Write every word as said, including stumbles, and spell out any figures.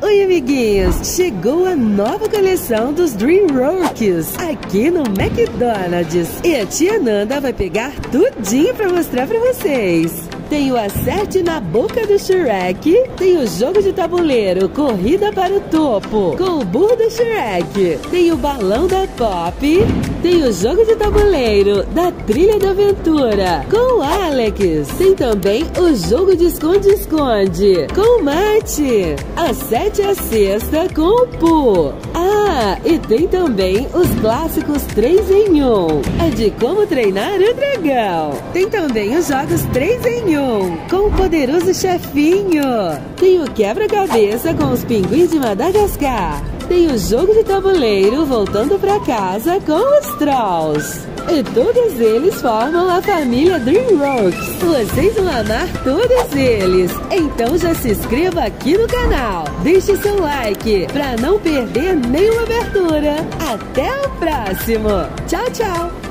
Oi, amiguinhos! Chegou a nova coleção dos DreamWorks aqui no McDonald's. E a tia Nanda vai pegar tudinho pra mostrar pra vocês. Tem o Acerte na Boca do Shrek. Tem o jogo de tabuleiro Corrida para o Topo com o burro do Shrek. Tem o balão da Pop. Tem o jogo de tabuleiro da Trilha da Aventura com o Alex. Tem também o jogo de esconde-esconde com o Mate. Acerte a cesta com o Pooh. Ah, e tem também os clássicos três em um. É de como treinar o dragão. Tem também os jogos três em um com o poderoso chefinho. Tem o quebra-cabeça com os pinguins de Madagascar. Tem o jogo de tabuleiro Voltando pra Casa com os Trolls. E todos eles formam a família DreamWorks. Vocês vão amar todos eles. Então já se inscreva aqui no canal. Deixe seu like para não perder nenhuma abertura. Até o próximo. Tchau, tchau.